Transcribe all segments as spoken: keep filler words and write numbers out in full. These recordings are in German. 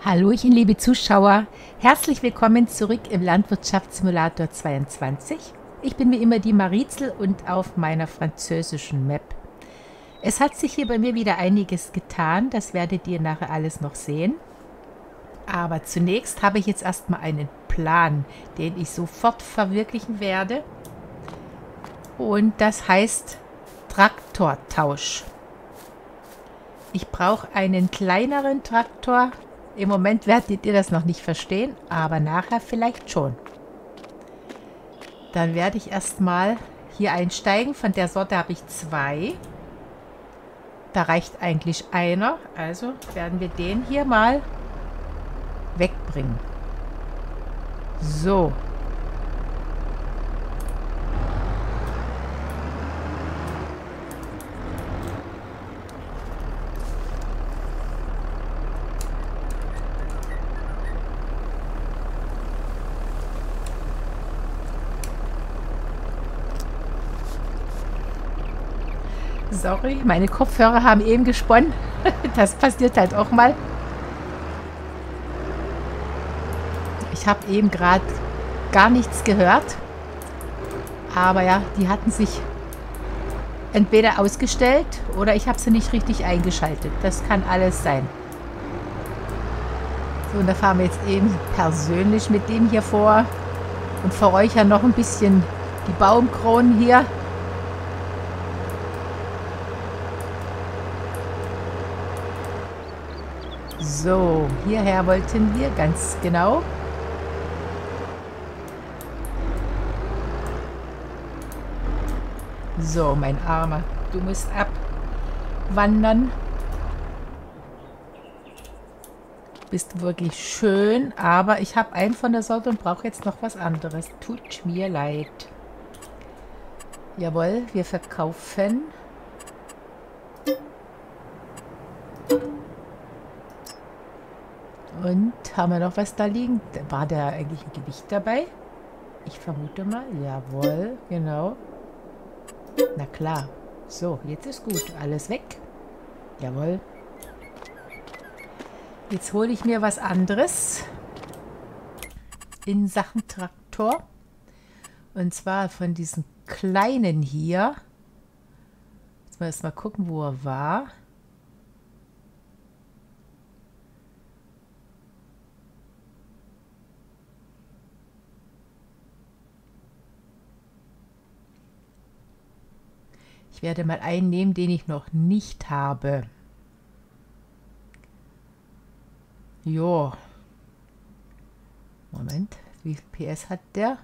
Hallöchen, liebe Zuschauer. Herzlich willkommen zurück im Landwirtschaftssimulator zweiundzwanzig. Ich bin wie immer die Marizel und auf meiner französischen Map. Es hat sich hier bei mir wieder einiges getan, das werdet ihr nachher alles noch sehen. Aber zunächst habe ich jetzt erstmal einen Plan, den ich sofort verwirklichen werde. Und das heißt Traktortausch. Ich brauche einen kleineren Traktor. Im Moment werdet ihr das noch nicht verstehen, aber nachher vielleicht schon. Dann werde ich erstmal hier einsteigen. Von der Sorte habe ich zwei. Da reicht eigentlich einer. Also werden wir den hier mal wegbringen. So. Sorry, meine Kopfhörer haben eben gesponnen. Das passiert halt auch mal. Ich habe eben gerade gar nichts gehört. Aber ja, die hatten sich entweder ausgestellt oder ich habe sie nicht richtig eingeschaltet. Das kann alles sein. So, und da fahren wir jetzt eben persönlich mit dem hier vor und verräuchern noch ein bisschen die Baumkronen hier. So, hierher wollten wir, ganz genau. So, mein Armer, du musst abwandern. Bist wirklich schön, aber ich habe einen von der Sorte und brauche jetzt noch was anderes. Tut mir leid. Jawohl, wir verkaufen. Und haben wir noch was da liegen? War da eigentlich ein Gewicht dabei? Ich vermute mal. Jawohl, genau. Na klar. So, jetzt ist gut. Alles weg. Jawohl. Jetzt hole ich mir was anderes in Sachen Traktor. Und zwar von diesen kleinen hier. Jetzt mal erst mal gucken, wo er war. Ich werde mal einen nehmen, den ich noch nicht habe. Jo. Moment, wie viel P S hat der?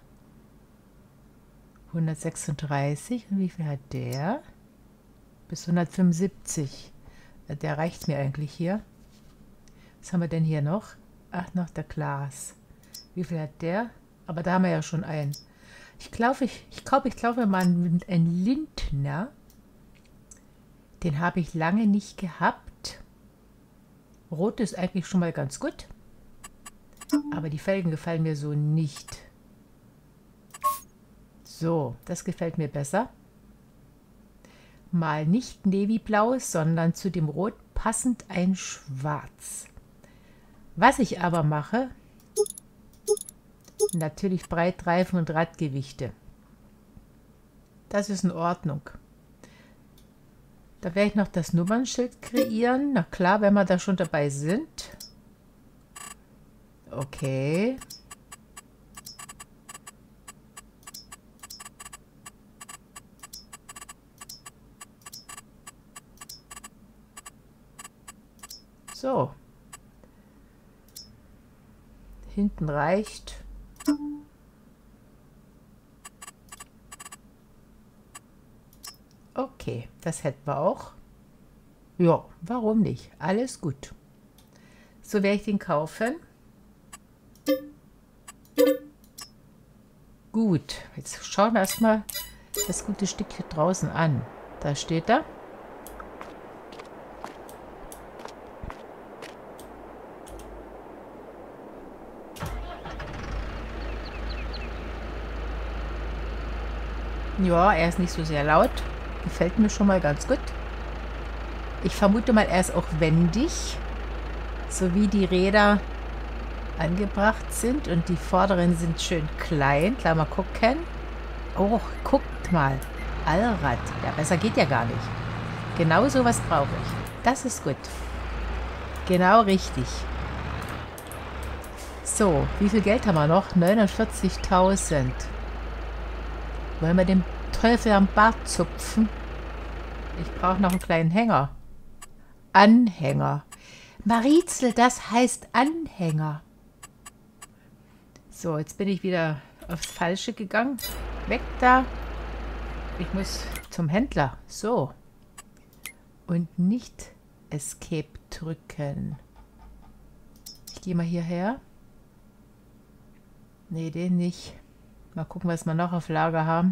hundertsechsunddreißig. Und wie viel hat der? Bis hundertfünfundsiebzig. Der reicht mir eigentlich hier. Was haben wir denn hier noch? Ach, noch der Glas. Wie viel hat der? Aber da haben wir ja schon einen. Ich glaube, ich, ich glaube, ich glaube mal einen, einen Lindner. Den habe ich lange nicht gehabt. Rot ist eigentlich schon mal ganz gut. Aber die Felgen gefallen mir so nicht. So, das gefällt mir besser. Mal nicht Navyblau, sondern zu dem Rot passend ein Schwarz. Was ich aber mache, natürlich Breitreifen und Radgewichte. Das ist in Ordnung. Da werde ich noch das Nummernschild kreieren. Na klar, wenn wir da schon dabei sind. Okay. So. Hinten reicht. Okay, das hätten wir auch. Ja, warum nicht? Alles gut. So werde ich den kaufen. Gut, jetzt schauen wir erstmal das gute Stück hier draußen an. Da steht er. Ja, er ist nicht so sehr laut. Gefällt mir schon mal ganz gut. Ich vermute mal, er ist auch wendig. sowie die Räder angebracht sind und die vorderen sind schön klein. Klar, mal gucken. Oh, guckt mal. Allrad. Ja, besser geht ja gar nicht. Genau sowas brauche ich. Das ist gut. Genau richtig. So, wie viel Geld haben wir noch? neunundvierzigtausend. Wollen wir den Teufel am Bart zupfen? Ich brauche noch einen kleinen Hänger. Anhänger. Marizel, das heißt Anhänger. So, jetzt bin ich wieder aufs Falsche gegangen. Weg da. Ich muss zum Händler. So. Und nicht Escape drücken. Ich gehe mal hierher. Nee, den nicht. Mal gucken, was wir noch auf Lager haben.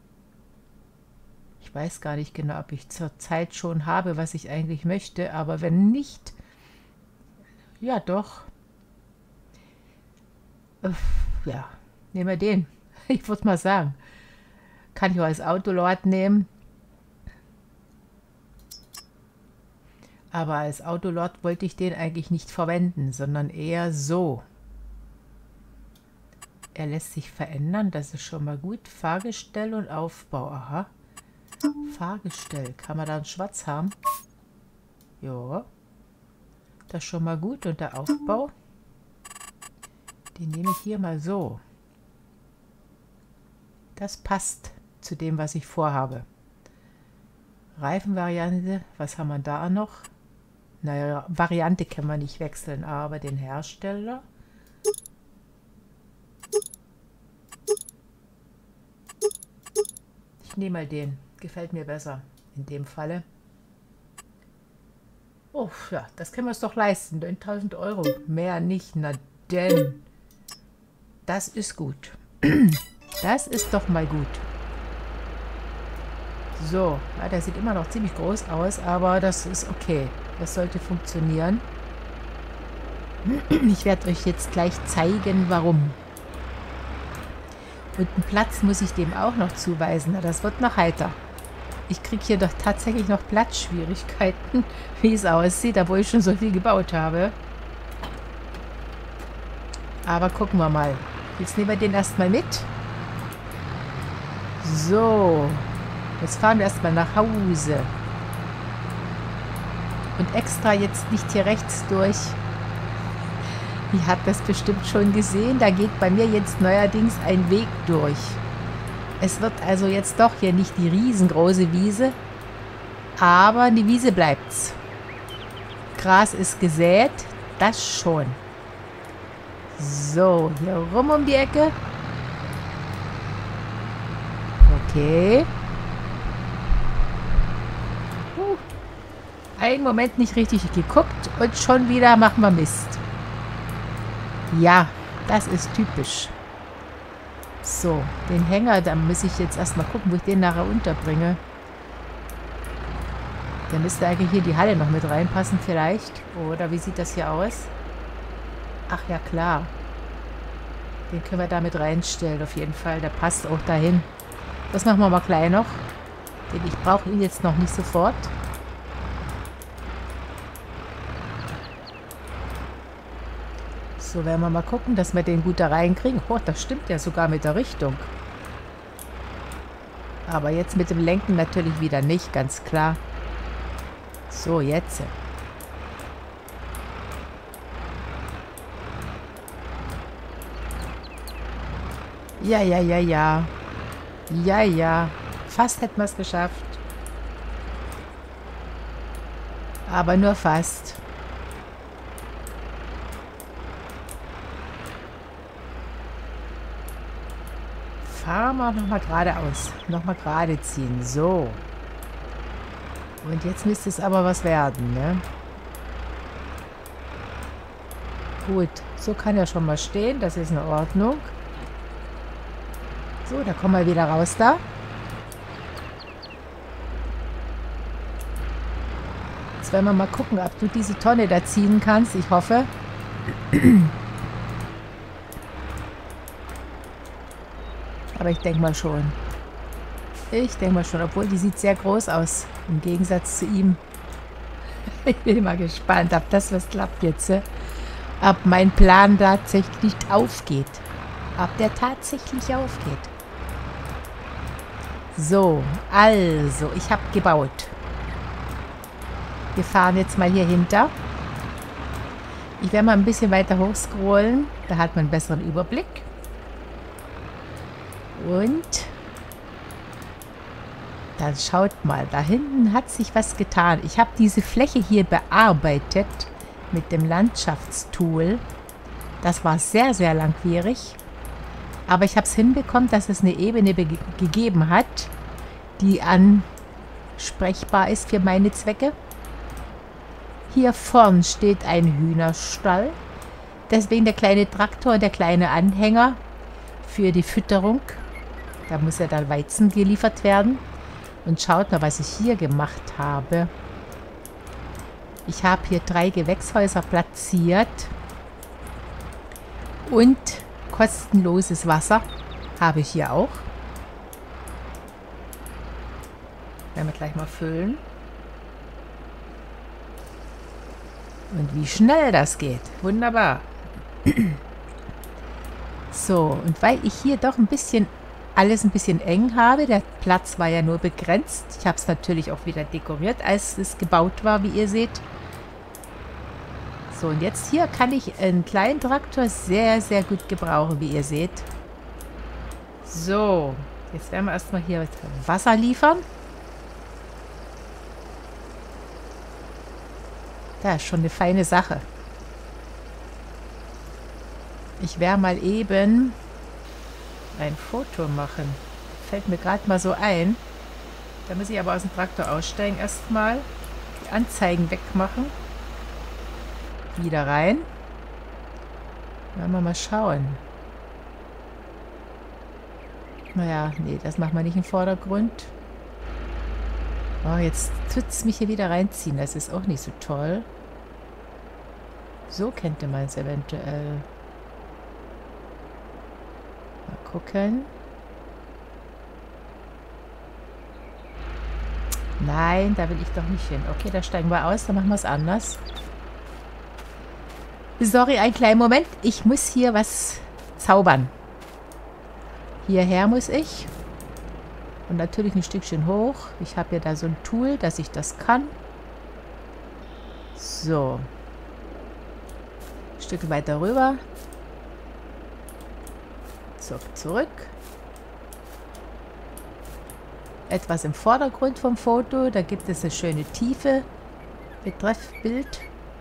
Ich weiß gar nicht genau, ob ich zur Zeit schon habe, was ich eigentlich möchte. Aber wenn nicht, ja doch. Ja, nehmen wir den. Ich würde mal sagen. Kann ich auch als Autolord nehmen. Aber als Autolord wollte ich den eigentlich nicht verwenden, sondern eher so. Er lässt sich verändern, das ist schon mal gut. Fahrgestell und Aufbau, aha. Fahrgestell, kann man da ein Schwarz haben? Ja. Das ist schon mal gut. Und der Aufbau, den nehme ich hier mal so. Das passt zu dem, was ich vorhabe. Reifenvariante, was haben wir da noch? Naja, Variante kann man nicht wechseln, aber den Hersteller. Ich nehme mal den. Gefällt mir besser in dem Falle. Oh, ja, das können wir uns doch leisten. neuntausend Euro. Mehr nicht. Na denn. Das ist gut. Das ist doch mal gut. So, ja, der sieht immer noch ziemlich groß aus, aber das ist okay. Das sollte funktionieren. Ich werde euch jetzt gleich zeigen, warum. Und einen Platz muss ich dem auch noch zuweisen. Na, das wird noch heiter. Ich kriege hier doch tatsächlich noch Platzschwierigkeiten, wie es aussieht, obwohl ich schon so viel gebaut habe. Aber gucken wir mal. Jetzt nehmen wir den erstmal mit. So. Jetzt fahren wir erstmal nach Hause. Und extra jetzt nicht hier rechts durch. Ihr habt das bestimmt schon gesehen. Da geht bei mir jetzt neuerdings ein Weg durch. Es wird also jetzt doch hier nicht die riesengroße Wiese. Aber die Wiese bleibt's. Gras ist gesät. Das schon. So, hier rum um die Ecke. Okay. Uh, einen Moment nicht richtig geguckt und schon wieder machen wir Mist. Ja, das ist typisch. So, den Hänger, da muss ich jetzt erstmal gucken, wo ich den nachher unterbringe. Da müsste eigentlich hier die Halle noch mit reinpassen vielleicht. Oder wie sieht das hier aus? Ach ja, klar. Den können wir da mit reinstellen auf jeden Fall. Der passt auch dahin. Das machen wir mal gleich noch. Denn ich brauche ihn jetzt noch nicht sofort. So, werden wir mal gucken, dass wir den gut da reinkriegen. Oh, das stimmt ja sogar mit der Richtung. Aber jetzt mit dem Lenken natürlich wieder nicht, ganz klar. So, jetzt. Ja, ja, ja, ja. Ja, ja. Fast hätten wir es geschafft. Aber nur fast. Fahren wir nochmal geradeaus. Nochmal gerade ziehen. So. Und jetzt müsste es aber was werden, ne? Gut. So kann er schon mal stehen. Das ist in Ordnung. So, da kommen wir wieder raus da. Jetzt werden wir mal gucken, ob du diese Tonne da ziehen kannst. Ich hoffe. Aber ich denke mal schon. Ich denke mal schon, obwohl die sieht sehr groß aus. Im Gegensatz zu ihm. Ich bin mal gespannt, ob das was klappt jetzt. äh, Ob mein Plan tatsächlich aufgeht. Ob der tatsächlich aufgeht. So, also, ich habe gebaut. Wir fahren jetzt mal hier hinter. Ich werde mal ein bisschen weiter hochscrollen. Da hat man einen besseren Überblick. Und dann schaut mal, da hinten hat sich was getan. Ich habe diese Fläche hier bearbeitet mit dem Landschaftstool. Das war sehr, sehr langwierig. Aber ich habe es hinbekommen, dass es eine Ebene gegeben hat, die ansprechbar ist für meine Zwecke. Hier vorn steht ein Hühnerstall. Deswegen der kleine Traktor und der kleine Anhänger für die Fütterung. Da muss ja dann Weizen geliefert werden. Und schaut mal, was ich hier gemacht habe. Ich habe hier drei Gewächshäuser platziert. Und kostenloses Wasser habe ich hier auch. Werden wir gleich mal füllen. Und wie schnell das geht. Wunderbar. So, und weil ich hier doch ein bisschen alles ein bisschen eng habe, der Platz war ja nur begrenzt. Ich habe es natürlich auch wieder dekoriert, als es gebaut war, wie ihr seht. So, und jetzt hier kann ich einen kleinen Traktor sehr, sehr gut gebrauchen, wie ihr seht. So, jetzt werden wir erstmal hier Wasser liefern. Das ist schon eine feine Sache. Ich werde mal eben ein Foto machen. Fällt mir gerade mal so ein. Da muss ich aber aus dem Traktor aussteigen erstmal. Die Anzeigen wegmachen. Wieder rein. Wollen wir mal schauen. Naja, nee, das machen wir nicht im Vordergrund. Oh, jetzt tut es mich hier wieder reinziehen. Das ist auch nicht so toll. So könnte man es eventuell. Mal gucken. Nein, da will ich doch nicht hin. Okay, da steigen wir aus. Dann machen wir es anders. Sorry, einen kleinen Moment. Ich muss hier was zaubern. Hierher muss ich. Und natürlich ein Stückchen hoch. Ich habe ja da so ein Tool, dass ich das kann. So. Ein Stück weiter rüber. So, zurück. Etwas im Vordergrund vom Foto. Da gibt es eine schöne Tiefe. Betreffbild.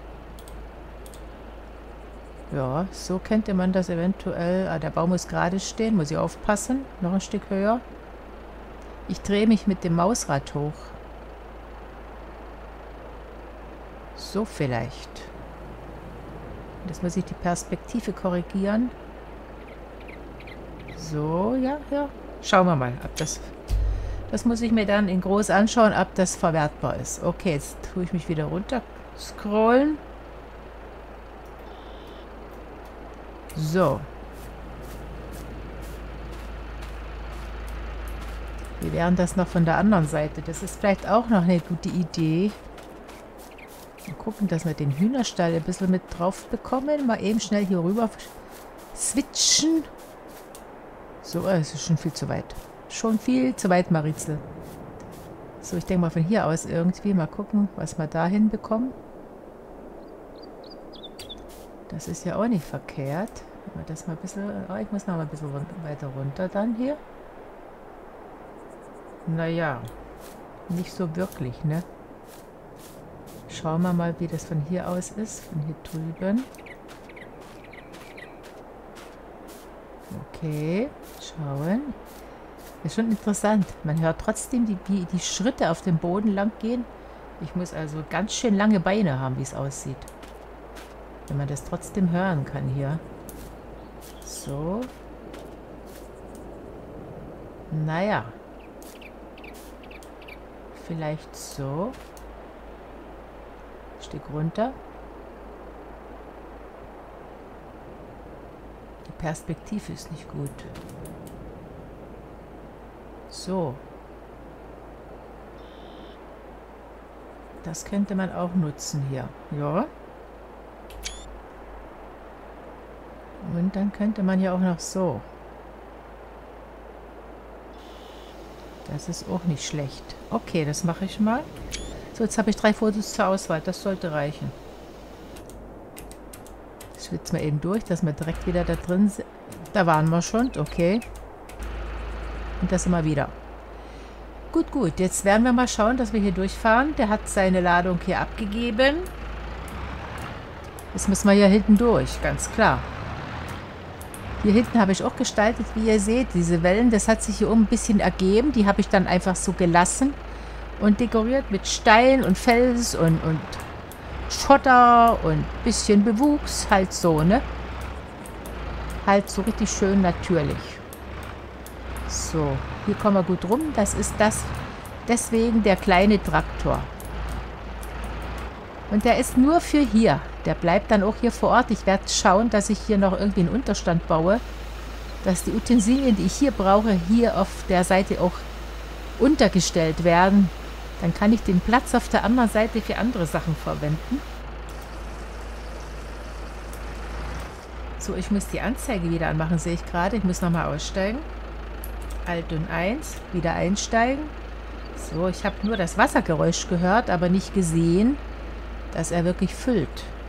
Ja, so könnte man das eventuell... Ah, der Baum muss gerade stehen. Muss ich aufpassen. Noch ein Stück höher. Ich drehe mich mit dem Mausrad hoch. So vielleicht. Jetzt muss ich die Perspektive korrigieren. So, ja, ja. Schauen wir mal, ob das... Das muss ich mir dann in groß anschauen, ob das verwertbar ist. Okay, jetzt tue ich mich wieder runter scrollen. So. Wir werden das noch von der anderen Seite. Das ist vielleicht auch noch eine gute Idee. Mal gucken, dass wir den Hühnerstall ein bisschen mit drauf bekommen. Mal eben schnell hier rüber switchen. So, es ist schon viel zu weit. Schon viel zu weit, Marizel. So, ich denke mal von hier aus irgendwie. Mal gucken, was wir da hinbekommen. Das ist ja auch nicht verkehrt. Wenn wir das mal ein bisschen... Oh, ich muss noch mal ein bisschen run weiter runter dann hier. Naja, nicht so wirklich, ne? Schauen wir mal, wie das von hier aus ist. Von hier drüben. Okay, schauen. Ist schon interessant. Man hört trotzdem die, die, die Schritte auf dem Boden lang gehen. Ich muss also ganz schön lange Beine haben, wie es aussieht. Wenn man das trotzdem hören kann hier. So. Naja. Vielleicht so. Ein Stück runter. Die Perspektive ist nicht gut. So. Das könnte man auch nutzen hier. Ja. Und dann könnte man ja auch noch so. Das ist auch nicht schlecht. Okay, das mache ich mal. So, jetzt habe ich drei Fotos zur Auswahl. Das sollte reichen. Ich schwitze mal eben durch, dass wir direkt wieder da drin sind. Da waren wir schon. Okay. Und das immer wieder. Gut, gut. Jetzt werden wir mal schauen, dass wir hier durchfahren. Der hat seine Ladung hier abgegeben. Jetzt müssen wir hier hinten durch. Ganz klar. Hier hinten habe ich auch gestaltet, wie ihr seht, diese Wellen, das hat sich hier oben ein bisschen ergeben. Die habe ich dann einfach so gelassen und dekoriert mit Stein und Fels und, und Schotter und ein bisschen Bewuchs, halt so, ne? Halt so richtig schön natürlich. So, hier kommen wir gut rum. Das ist das, deswegen der kleine Traktor. Und der ist nur für hier. Der bleibt dann auch hier vor Ort. Ich werde schauen, dass ich hier noch irgendwie einen Unterstand baue. Dass die Utensilien, die ich hier brauche, hier auf der Seite auch untergestellt werden. Dann kann ich den Platz auf der anderen Seite für andere Sachen verwenden. So, ich muss die Anzeige wieder anmachen, sehe ich gerade. Ich muss nochmal aussteigen. Alt und eins, wieder einsteigen. So, ich habe nur das Wassergeräusch gehört, aber nicht gesehen, dass er wirklich füllt.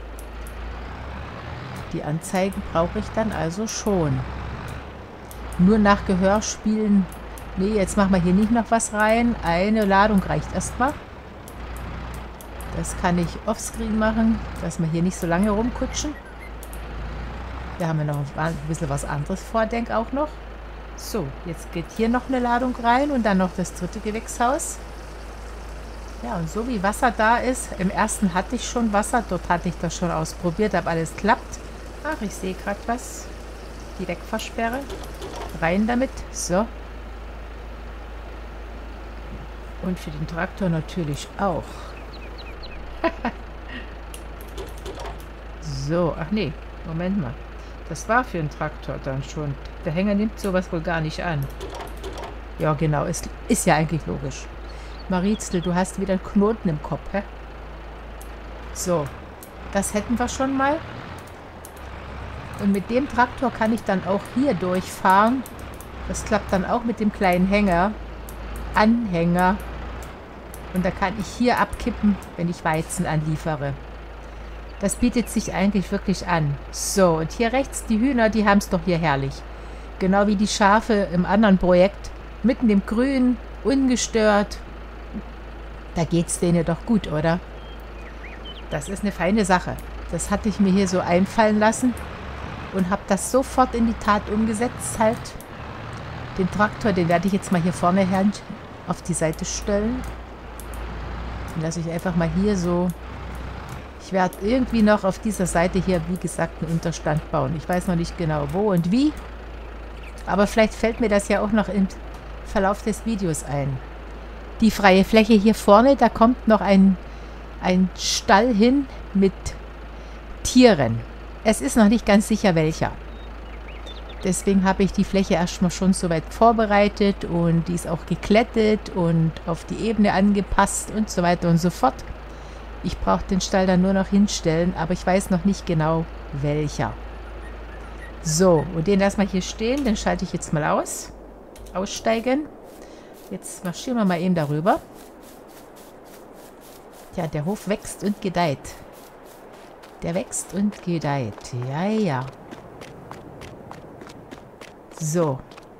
Die Anzeigen brauche ich dann also schon. Nur nach Gehör spielen. Nee, jetzt machen wir hier nicht noch was rein. Eine Ladung reicht erstmal. Das kann ich offscreen machen, dass wir hier nicht so lange rumkutschen. Hier haben wir noch ein bisschen was anderes vor, denke auch noch. So, jetzt geht hier noch eine Ladung rein und dann noch das dritte Gewächshaus. Ja, und so wie Wasser da ist, im ersten hatte ich schon Wasser, dort hatte ich das schon ausprobiert, ob alles klappt. Ach, ich sehe gerade was. Die Wegversperre. Rein damit. So. Und für den Traktor natürlich auch. So, ach nee, Moment mal. Das war für den Traktor dann schon. Der Hänger nimmt sowas wohl gar nicht an. Ja, genau, ist, ist ja eigentlich logisch. Marizel, du hast wieder einen Knoten im Kopf, hä? So, das hätten wir schon mal. Und mit dem Traktor kann ich dann auch hier durchfahren. Das klappt dann auch mit dem kleinen Hänger. Anhänger. Und da kann ich hier abkippen, wenn ich Weizen anliefere. Das bietet sich eigentlich wirklich an. So, und hier rechts die Hühner, die haben es doch hier herrlich. Genau wie die Schafe im anderen Projekt. Mitten im Grün, ungestört. Da geht es denen doch gut, oder? Das ist eine feine Sache. Das hatte ich mir hier so einfallen lassen und habe das sofort in die Tat umgesetzt halt. Den Traktor, den werde ich jetzt mal hier vorne her auf die Seite stellen. Den lasse ich einfach mal hier so. Ich werde irgendwie noch auf dieser Seite hier, wie gesagt, einen Unterstand bauen. Ich weiß noch nicht genau wo und wie. Aber vielleicht fällt mir das ja auch noch im Verlauf des Videos ein. Die freie Fläche hier vorne, da kommt noch ein, ein Stall hin mit Tieren. Es ist noch nicht ganz sicher welcher. Deswegen habe ich die Fläche erstmal schon soweit vorbereitet und die ist auch geklettet und auf die Ebene angepasst und so weiter und so fort. Ich brauche den Stall dann nur noch hinstellen, aber ich weiß noch nicht genau welcher. So, und den lassen wir hier stehen, den schalte ich jetzt mal aus. Aussteigen. Jetzt marschieren wir mal eben darüber. Ja, der Hof wächst und gedeiht. Der wächst und gedeiht. Ja, ja. So.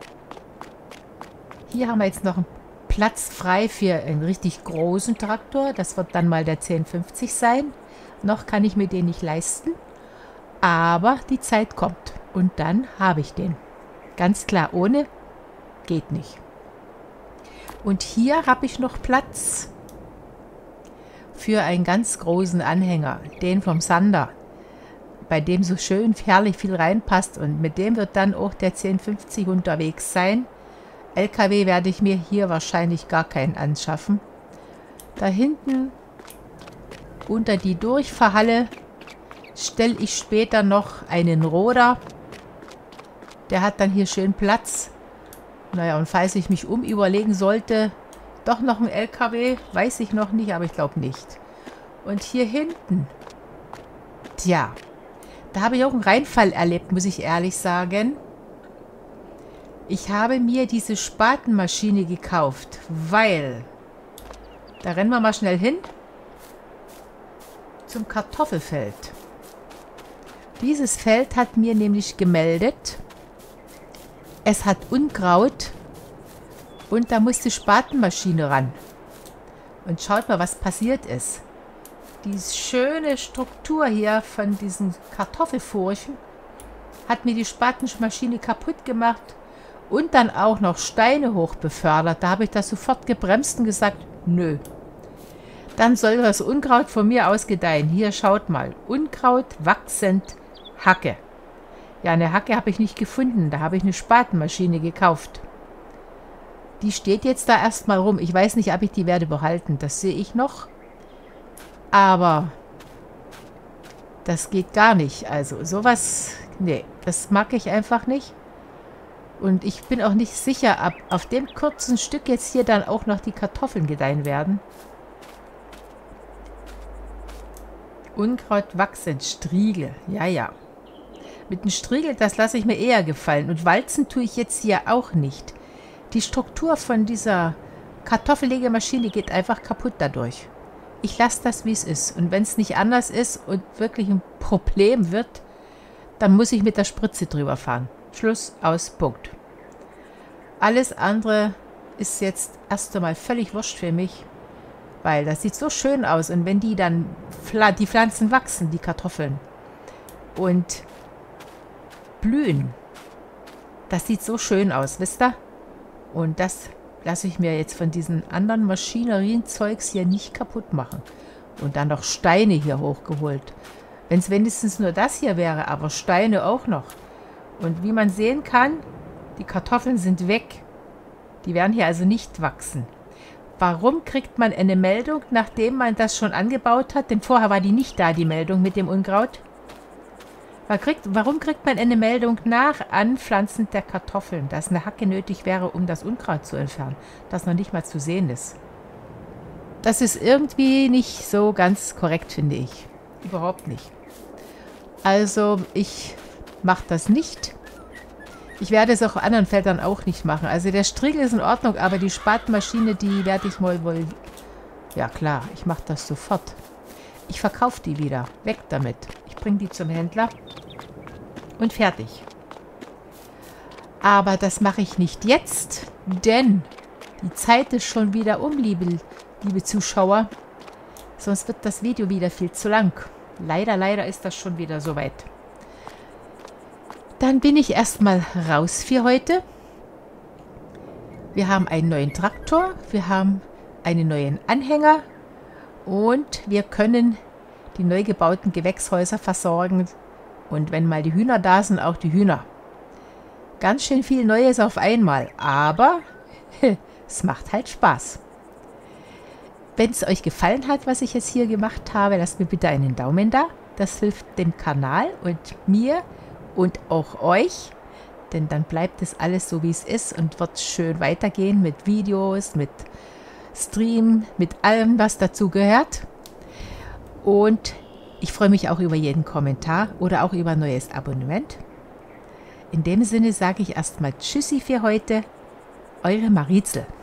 Hier haben wir jetzt noch einen Platz frei für einen richtig großen Traktor. Das wird dann mal der zehn fünfzig sein. Noch kann ich mir den nicht leisten. Aber die Zeit kommt. Und dann habe ich den. Ganz klar, ohne geht nicht. Und hier habe ich noch Platz für einen ganz großen Anhänger, den vom Sander, bei dem so schön herrlich viel reinpasst und mit dem wird dann auch der zehn fünfzig unterwegs sein. L K W werde ich mir hier wahrscheinlich gar keinen anschaffen. Da hinten unter die Durchfahrhalle stelle ich später noch einen Roder. Der hat dann hier schön Platz. Naja, und falls ich mich umüberlegen sollte, doch noch ein L K W, weiß ich noch nicht, aber ich glaube nicht. Und hier hinten, tja, da habe ich auch einen Reinfall erlebt, muss ich ehrlich sagen. Ich habe mir diese Spatenmaschine gekauft, weil, da rennen wir mal schnell hin, zum Kartoffelfeld. Dieses Feld hat mir nämlich gemeldet, es hat Unkraut und da muss die Spatenmaschine ran. Und schaut mal, was passiert ist. Die schöne Struktur hier von diesen Kartoffelfurchen hat mir die Spatenmaschine kaputt gemacht und dann auch noch Steine hoch befördert. Da habe ich das sofort gebremst und gesagt, nö. Dann soll das Unkraut von mir aus gedeihen. Hier, schaut mal. Unkraut wachsend Hacke. Ja, eine Hacke habe ich nicht gefunden. Da habe ich eine Spatenmaschine gekauft. Die steht jetzt da erstmal rum. Ich weiß nicht, ob ich die werde behalten. Das sehe ich noch. Aber das geht gar nicht. Also sowas, nee, das mag ich einfach nicht. Und ich bin auch nicht sicher, ob auf dem kurzen Stück jetzt hier dann auch noch die Kartoffeln gedeihen werden. Unkraut wachsend, Striegel, ja, ja. Mit dem Striegel, das lasse ich mir eher gefallen. Und walzen tue ich jetzt hier auch nicht. Die Struktur von dieser Kartoffellegemaschine geht einfach kaputt dadurch. Ich lasse das, wie es ist. Und wenn es nicht anders ist und wirklich ein Problem wird, dann muss ich mit der Spritze drüber fahren. Schluss, aus, Punkt. Alles andere ist jetzt erst einmal völlig wurscht für mich, weil das sieht so schön aus. Und wenn die dann, die Pflanzen wachsen, die Kartoffeln, und blühen, das sieht so schön aus, wisst ihr? Und das lasse ich mir jetzt von diesen anderen Maschinerienzeugs hier nicht kaputt machen. Und dann noch Steine hier hochgeholt. Wenn es wenigstens nur das hier wäre, aber Steine auch noch. Und wie man sehen kann, die Kartoffeln sind weg. Die werden hier also nicht wachsen. Warum kriegt man eine Meldung, nachdem man das schon angebaut hat? Denn vorher war die nicht da, die Meldung mit dem Unkraut. Warum kriegt man eine Meldung nach Anpflanzen der Kartoffeln, dass eine Hacke nötig wäre, um das Unkraut zu entfernen, das noch nicht mal zu sehen ist? Das ist irgendwie nicht so ganz korrekt, finde ich. Überhaupt nicht. Also ich mache das nicht. Ich werde es auch auf anderen Feldern auch nicht machen. Also der Striegel ist in Ordnung, aber die Spatenmaschine, die werde ich mal wohl... Ja klar, ich mache das sofort. Ich verkaufe die wieder. Weg damit. Ich bringe die zum Händler. Und fertig. Aber das mache ich nicht jetzt, denn die Zeit ist schon wieder um, liebe, liebe Zuschauer. Sonst wird das Video wieder viel zu lang. Leider, leider ist das schon wieder soweit. Dann bin ich erstmal raus für heute. Wir haben einen neuen Traktor, wir haben einen neuen Anhänger und wir können die neu gebauten Gewächshäuser versorgen. Und wenn mal die Hühner da sind, auch die Hühner. Ganz schön viel Neues auf einmal, aber es macht halt Spaß. Wenn es euch gefallen hat, was ich jetzt hier gemacht habe, lasst mir bitte einen Daumen da. Das hilft dem Kanal und mir und auch euch, denn dann bleibt es alles so, wie es ist und wird schön weitergehen mit Videos, mit Stream, mit allem, was dazu gehört. Und ich freue mich auch über jeden Kommentar oder auch über ein neues Abonnement. In dem Sinne sage ich erstmal Tschüssi für heute, eure Marizel.